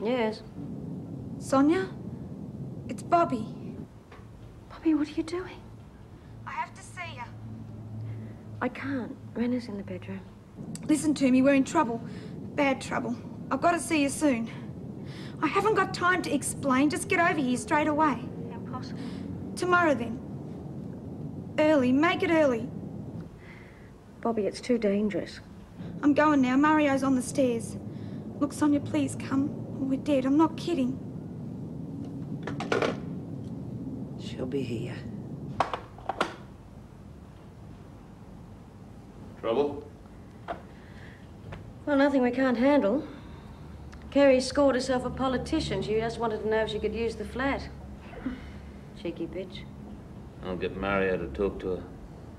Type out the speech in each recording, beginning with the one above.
Yes. Sonia? It's Bobbie. Bobbie, what are you doing? I have to see you. I can't. Rena's in the bedroom. Listen to me, we're in trouble. Bad trouble. I've got to see you soon. I haven't got time to explain. Just get over here straight away. Impossible. Tomorrow, then. Early. Make it early. Bobbie, it's too dangerous. I'm going now. Mario's on the stairs. Look, Sonia, please come. We're dead. I'm not kidding. She'll be here. Trouble? Well, nothing we can't handle. Kerry's scored herself a politician. She just wanted to know if she could use the flat. Cheeky bitch. I'll get Mario to talk to her.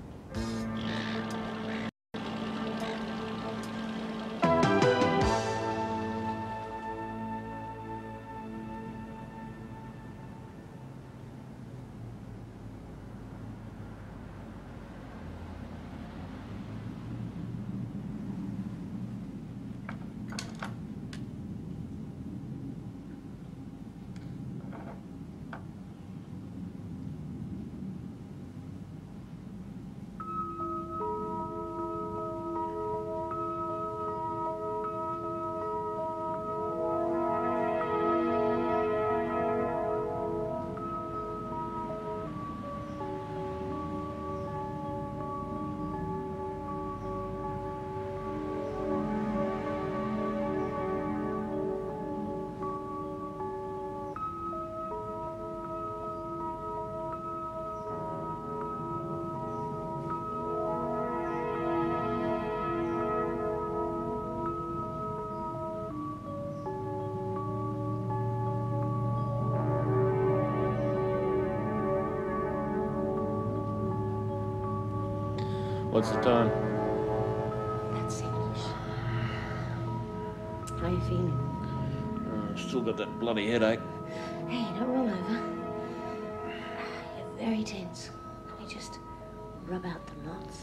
What's the time? About 7-ish. How are you feeling? Still got that bloody headache. Hey, don't roll over. You're very tense. Can you just rub out the knots?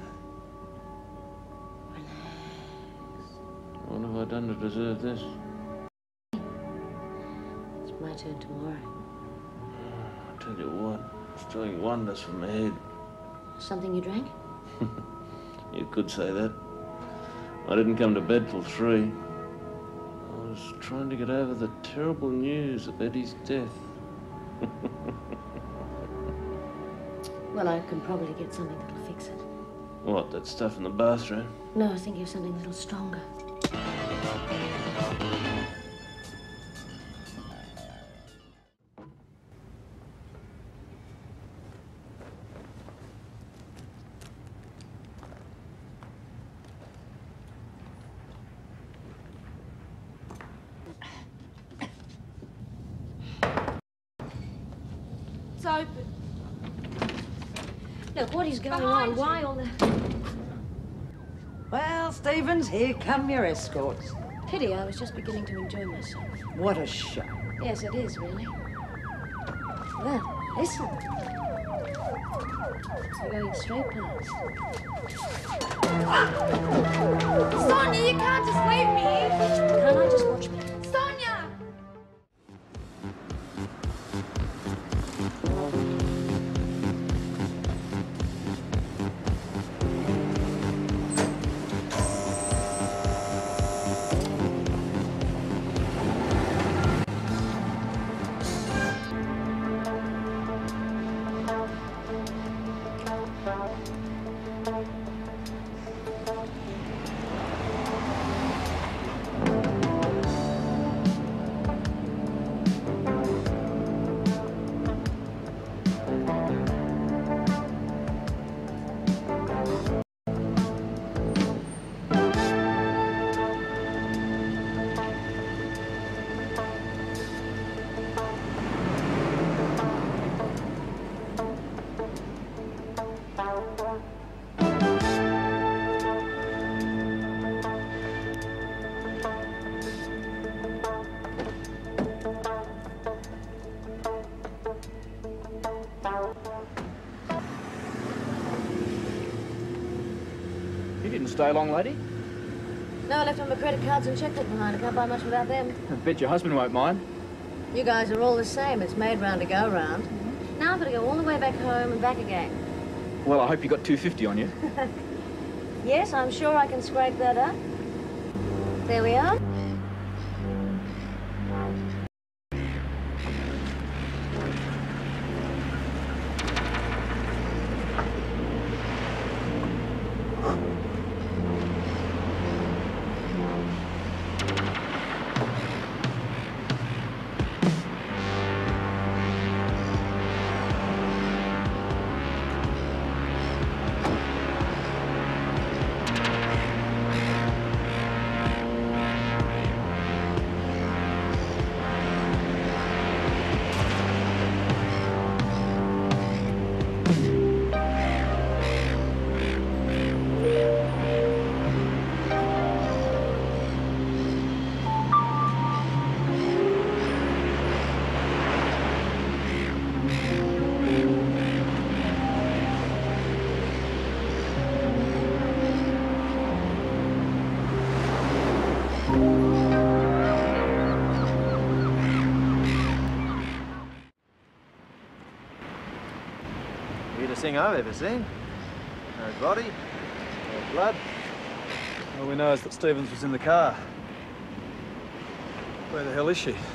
Relax. What have I done to deserve this? It's my turn tomorrow. I tell you what, it's doing wonders for my head. Something you drank? You could say that. I didn't come to bed till 3. I was trying to get over the terrible news of Eddie's death. Well, I can probably get something that'll fix it. What, that stuff in the bathroom? No, I was thinking of something a little stronger. It's open. Look, what is going Behind on? you. Why all the... Well, Stevens, here come your escorts. Pity, I was just beginning to enjoy myself. What a show. Yes, it is, really. Well, listen. We're going straight past. Sonia, you can't just leave me here. Can't I just watch me? Sonia! You didn't stay long, lady. No, I left all my credit cards and checkbook behind. I can't buy much without them. I bet your husband won't mind. You guys are all the same. It's made round to go round. Now I've got to go all the way back home and back again. Well, I hope you got $250 on you. Yes, I'm sure I can scrape that up. There we are. Weirdest thing I've ever seen. No body, no blood. All we know is that Stevens was in the car. Where the hell is she?